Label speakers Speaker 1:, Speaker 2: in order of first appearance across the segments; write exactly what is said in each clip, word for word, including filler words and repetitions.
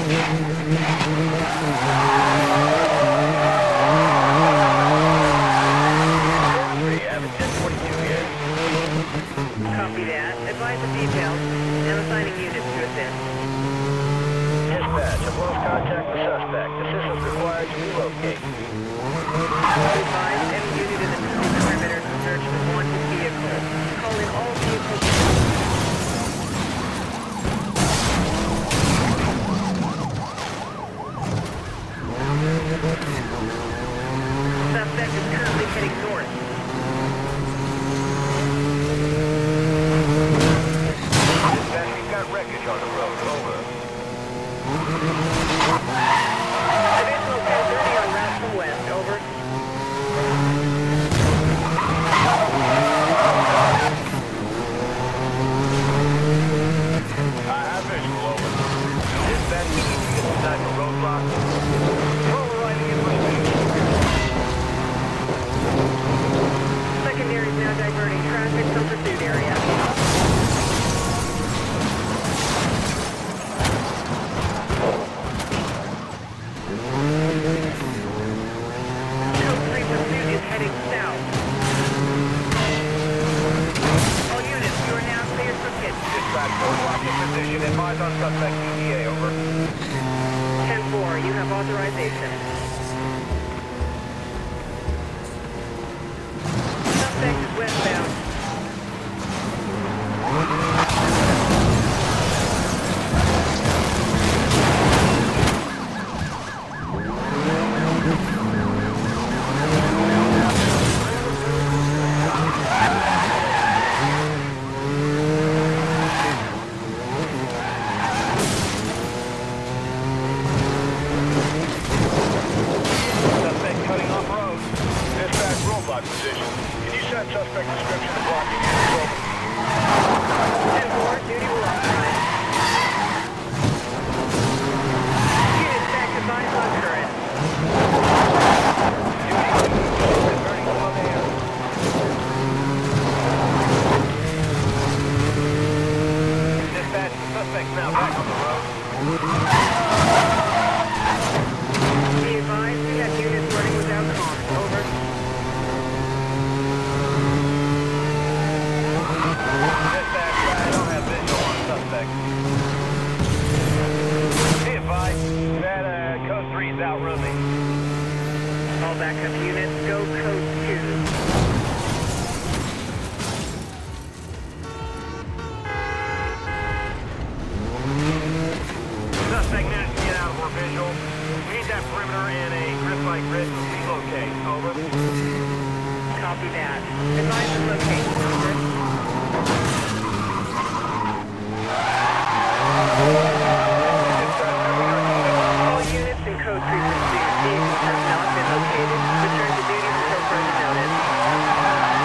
Speaker 1: Copy that. Advise the details. Now assigning units to assist.
Speaker 2: Dispatch, I've lost contact with suspect. Assistance required to relocate.
Speaker 1: Advise any unit in the pursuit perimeter to search for wanted vehicle. Call in all vehicles. Suspect is currently heading north.
Speaker 2: Dispatch, we've got wreckage on the road. Over.
Speaker 1: Additional ten thirty on route from west. Over.
Speaker 2: I have visual. Over. Dispatch, we need to get inside the roadblock. Roll arriving in pursuit.
Speaker 1: Secondary is now diverting traffic from pursuit area. Code three pursuit is heading south. All units, you are now cleared for pit.
Speaker 2: Dispatch, roadblock in position. Advise on suspect E T A. Over.
Speaker 1: ten four, you have authorization. Suspect is westbound.
Speaker 2: Suspect cutting off road. Dispatch, roadblock position. Can you send suspect description to blocking units? Over.
Speaker 1: ten four, duty will authorize. Units back to advise on current.
Speaker 2: Converting to on air. Dispatch, suspect now back on the road.
Speaker 1: Be advised, we have units running without comms. Over.
Speaker 2: Dispatch, I don't have visual on suspect. Be advised, that uh, code three is out running.
Speaker 1: All backup units, go code two.
Speaker 2: Suspect managed to get out of our visual. We need that perimeter in a grip-like grid to relocate. Over.
Speaker 1: Copy that. Advise the location. Over. All units in code three pursuit. Vehicles have not been located. Return to duty until further notice.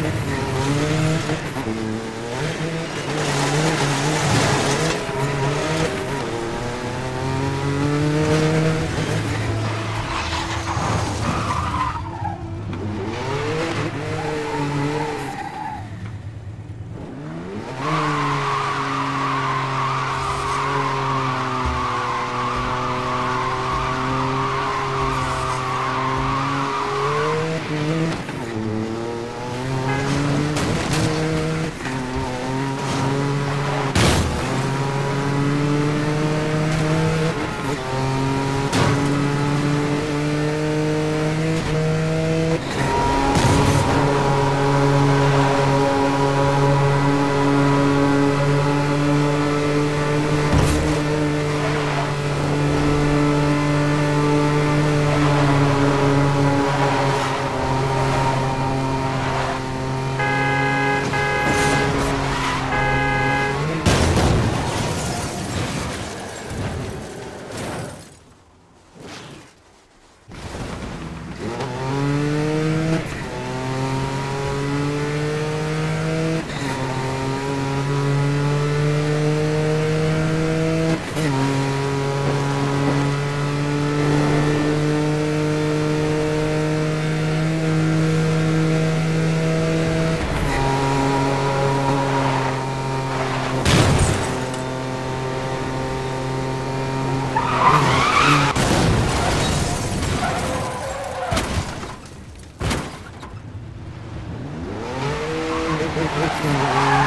Speaker 3: Thank you.